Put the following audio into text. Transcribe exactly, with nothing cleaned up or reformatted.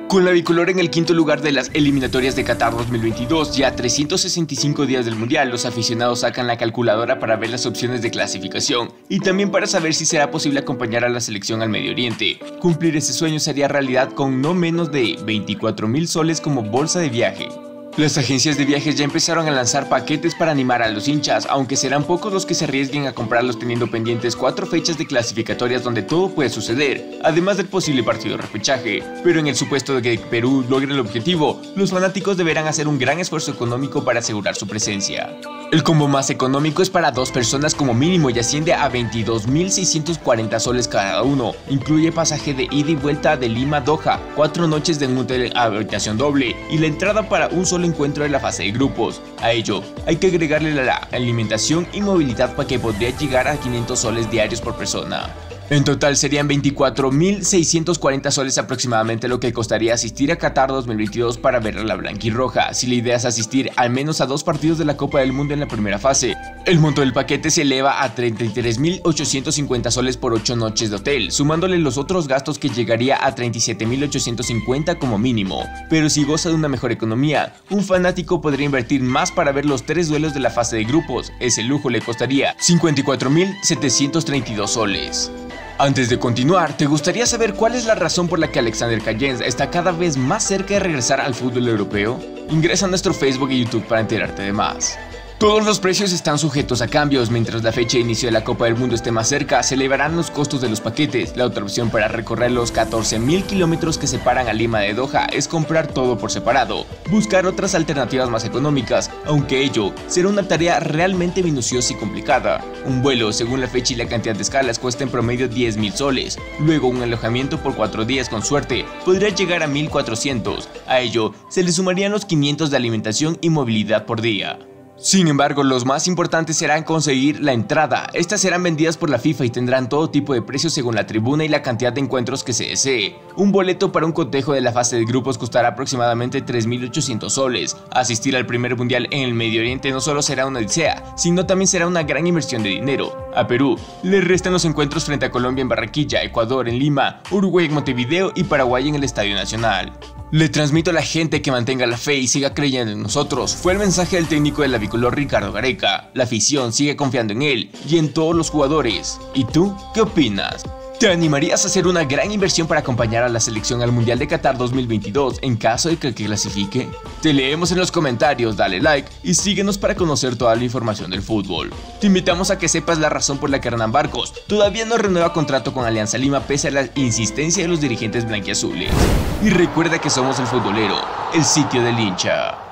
Con la bicolor en el quinto lugar de las eliminatorias de Qatar dos mil veintidós, ya a trescientos sesenta y cinco días del Mundial, los aficionados sacan la calculadora para ver las opciones de clasificación y también para saber si será posible acompañar a la selección al Medio Oriente. Cumplir ese sueño sería realidad con no menos de veinticuatro mil soles como bolsa de viaje. Las agencias de viajes ya empezaron a lanzar paquetes para animar a los hinchas, aunque serán pocos los que se arriesguen a comprarlos teniendo pendientes cuatro fechas de clasificatorias donde todo puede suceder, además del posible partido de repechaje. Pero en el supuesto de que Perú logre el objetivo, los fanáticos deberán hacer un gran esfuerzo económico para asegurar su presencia. El combo más económico es para dos personas como mínimo y asciende a veintidós mil seiscientos cuarenta soles cada uno. Incluye pasaje de ida y vuelta de Lima a Doha, cuatro noches de un hotel a habitación doble y la entrada para un solo encuentro de la fase de grupos. A ello, hay que agregarle la alimentación y movilidad para que podría llegar a quinientos soles diarios por persona. En total serían veinticuatro mil seiscientos cuarenta soles aproximadamente lo que costaría asistir a Qatar dos mil veintidós para ver a la blanquirroja, si la idea es asistir al menos a dos partidos de la Copa del Mundo en la primera fase. El monto del paquete se eleva a treinta y tres mil ochocientos cincuenta soles por ocho noches de hotel, sumándole los otros gastos que llegaría a treinta y siete mil ochocientos cincuenta como mínimo. Pero si goza de una mejor economía, un fanático podría invertir más para ver los tres duelos de la fase de grupos. Ese lujo le costaría cincuenta y cuatro mil setecientos treinta y dos soles. Antes de continuar, ¿te gustaría saber cuál es la razón por la que Alexander Callens está cada vez más cerca de regresar al fútbol europeo? Ingresa a nuestro Facebook y YouTube para enterarte de más. Todos los precios están sujetos a cambios. Mientras la fecha de inicio de la Copa del Mundo esté más cerca, se elevarán los costos de los paquetes. La otra opción para recorrer los catorce mil kilómetros que separan a Lima de Doha es comprar todo por separado, buscar otras alternativas más económicas, aunque ello será una tarea realmente minuciosa y complicada. Un vuelo, según la fecha y la cantidad de escalas, cuesta en promedio diez mil soles. Luego, un alojamiento por cuatro días con suerte podría llegar a mil cuatrocientos. A ello se le sumarían los quinientos de alimentación y movilidad por día. Sin embargo, los más importantes serán conseguir la entrada. Estas serán vendidas por la FIFA y tendrán todo tipo de precios según la tribuna y la cantidad de encuentros que se desee. Un boleto para un cotejo de la fase de grupos costará aproximadamente tres mil ochocientos soles. Asistir al primer mundial en el Medio Oriente no solo será una odisea, sino también será una gran inversión de dinero. A Perú le restan los encuentros frente a Colombia en Barranquilla, Ecuador en Lima, Uruguay en Montevideo y Paraguay en el Estadio Nacional. Le transmito a la gente que mantenga la fe y siga creyendo en nosotros. Fue el mensaje del técnico de la bicolor Ricardo Gareca. La afición sigue confiando en él y en todos los jugadores. ¿Y tú qué opinas? ¿Te animarías a hacer una gran inversión para acompañar a la selección al Mundial de Qatar dos mil veintidós en caso de que clasifique? Te leemos en los comentarios, dale like y síguenos para conocer toda la información del fútbol. Te invitamos a que sepas la razón por la que Hernán Barcos todavía no renueva contrato con Alianza Lima pese a la insistencia de los dirigentes blanquiazules. Y recuerda que somos el futbolero, el sitio del hincha.